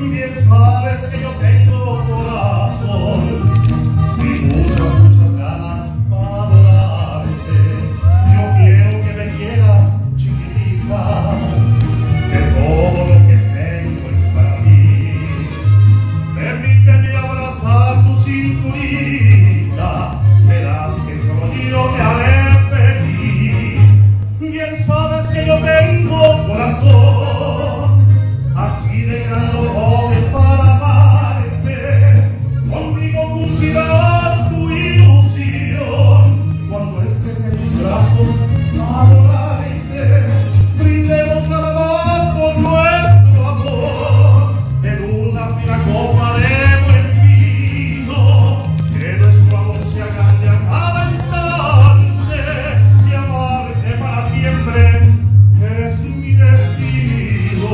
Bien sabes que yo tengo corazón y muchas ganas para adorarte. Yo quiero que me quieras, chiquitita, que todo lo que tengo es para mí. Permíteme abrazar tu cinturita, verás que solo yo te haré feliz. Bien sabes que yo tengo corazón, así de grande joven para amarte. Conmigo cumplirás tu ilusión, cuando estés en mis brazos adorarte. Brindemos nada más por nuestro amor, en una fina copa de buen vino, que nuestro amor se agande a cada instante, y amarte para siempre es mi destino.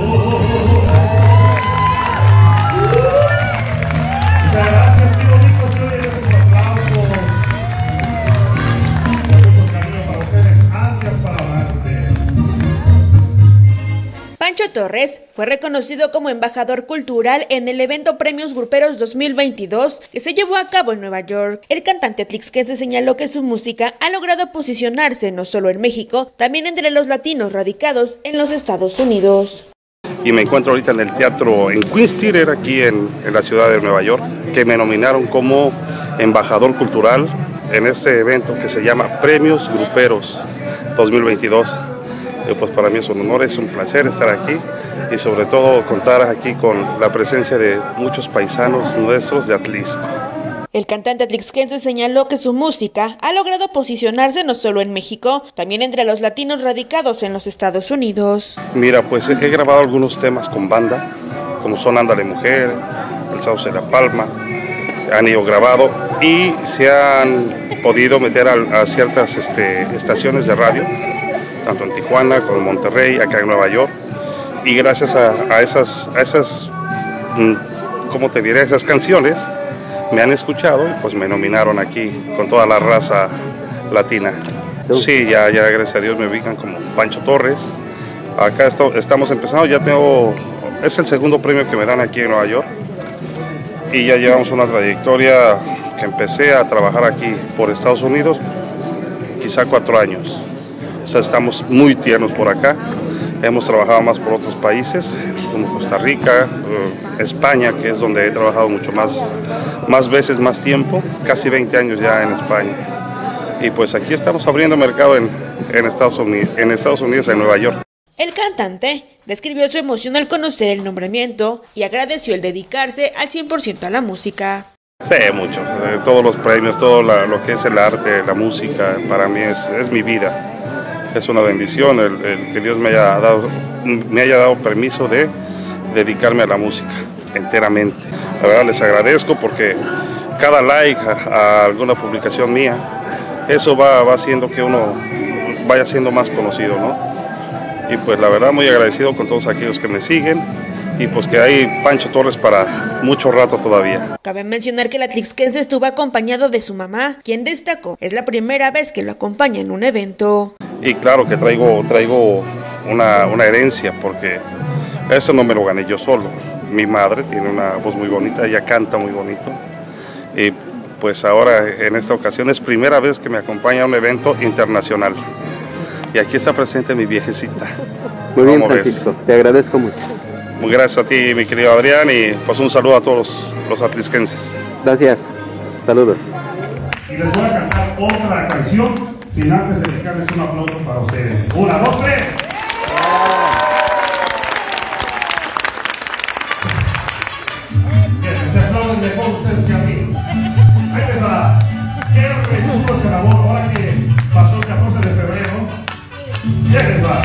Muchas gracias, qué bonito se oye ese aplauso. Mucho cariño para ustedes, ansias para amarte. Pancho Torres fue reconocido como embajador cultural en el evento Premios Gruperos 2022 que se llevó a cabo en Nueva York. El cantante atlixquense señaló que su música ha logrado posicionarse no solo en México, también entre los latinos radicados en los Estados Unidos. Y me encuentro ahorita en el teatro en Queens Theater, aquí en la ciudad de Nueva York, que me nominaron como embajador cultural en este evento que se llama Premios Gruperos 2022. Pues para mí es un honor, es un placer estar aquí y sobre todo contar aquí con la presencia de muchos paisanos nuestros de Atlixco. El cantante atlixquense señaló que su música ha logrado posicionarse no solo en México, también entre los latinos radicados en los Estados Unidos. Mira, pues he grabado algunos temas con banda, como son Ándale Mujer, El Sauce de la Palma, han ido grabado y se han podido meter a ciertas estaciones de radio, tanto en Tijuana como en Monterrey, acá en Nueva York, y gracias a esas ¿cómo te diré? Esas canciones me han escuchado y pues me nominaron aquí con toda la raza latina. Sí, ya gracias a Dios me ubican como Pancho Torres. Acá estamos empezando, es el segundo premio que me dan aquí en Nueva York y ya llevamos una trayectoria que empecé a trabajar aquí por Estados Unidos, quizá 4 años. O sea, estamos muy tiernos por acá. Hemos trabajado más por otros países, como Costa Rica, España, que es donde he trabajado mucho más veces, más tiempo, casi 20 años ya en España. Y pues aquí estamos abriendo mercado en Estados Unidos, en Nueva York. El cantante describió su emoción al conocer el nombramiento y agradeció el dedicarse al 100% a la música. Sí, mucho. Todos los premios, todo lo que es el arte, la música, para mí es mi vida. Es una bendición el que Dios me haya dado permiso de dedicarme a la música enteramente. La verdad les agradezco porque cada like a alguna publicación mía, eso va haciendo que uno vaya siendo más conocido, ¿no? Y pues la verdad muy agradecido con todos aquellos que me siguen y pues que hay Pancho Torres para mucho rato todavía. Cabe mencionar que el atlixquense estuvo acompañado de su mamá, quien destacó es la primera vez que lo acompaña en un evento. Y claro que traigo una herencia porque eso no me lo gané yo solo. Mi madre tiene una voz muy bonita, ella canta muy bonito y pues ahora en esta ocasión es primera vez que me acompaña a un evento internacional y aquí está presente mi viejecita. Muy bien, Francisco, te agradezco mucho. Muy gracias a ti, mi querido Adrián, y pues un saludo a todos los atlixquenses. Gracias, saludos. Y les voy a cantar otra canción sin antes dedicarles un aplauso para ustedes. 1, 2, 3. Que se aplauden mejor ustedes que a mí. Ahí les va. Quiero que me disfruten ese amor ahora que pasó el 14 de febrero. Ya les va.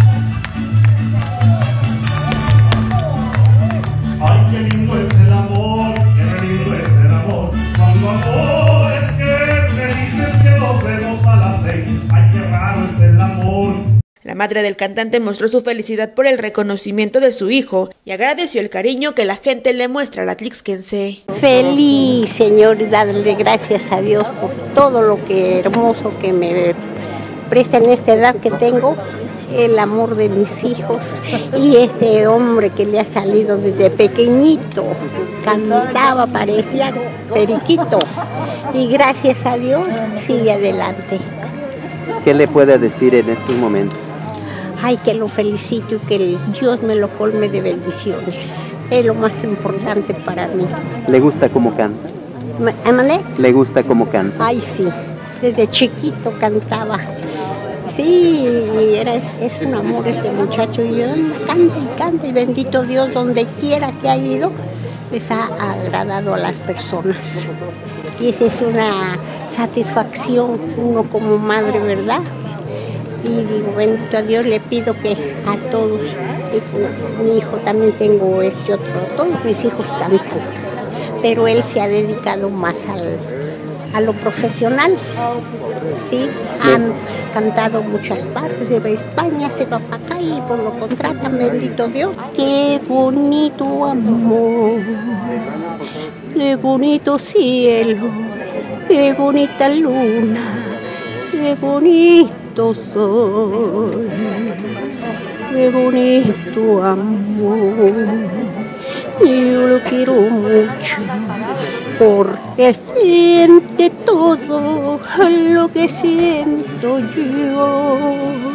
Ay, qué lindo es el amor, qué lindo es el amor. Cuando amor es que me dices que nos vemos a las 6. Ay, qué raro es el amor. La madre del cantante mostró su felicidad por el reconocimiento de su hijo y agradeció el cariño que la gente le muestra al atlixquense. Feliz, Señor, y darle gracias a Dios por todo lo que hermoso que me presta en esta edad que tengo el amor de mis hijos y este hombre que le ha salido desde pequeñito, cantaba, parecía periquito y gracias a Dios sigue adelante. ¿Qué le puede decir en estos momentos? Ay, que lo felicito y que Dios me lo colme de bendiciones. Es lo más importante para mí. ¿Le gusta cómo canta? ¿Amane? ¿Le gusta cómo canta? Ay, sí. Desde chiquito cantaba. Sí, es un amor este muchacho. Y canta y bendito Dios, donde quiera que ha ido, les ha agradado a las personas. Y esa es una satisfacción, uno como madre, ¿verdad? Y digo, bendito a Dios, le pido que a todos, mi hijo también tengo otro, todos mis hijos cantan, pero él se ha dedicado más a lo profesional, ¿sí? Han cantado muchas partes, se va a España, se va para acá y por lo contratan, bendito Dios. Qué bonito amor, qué bonito cielo, qué bonita luna, qué bonito sol, qué bonito amor. Yo lo quiero mucho porque siente todo lo que siento yo.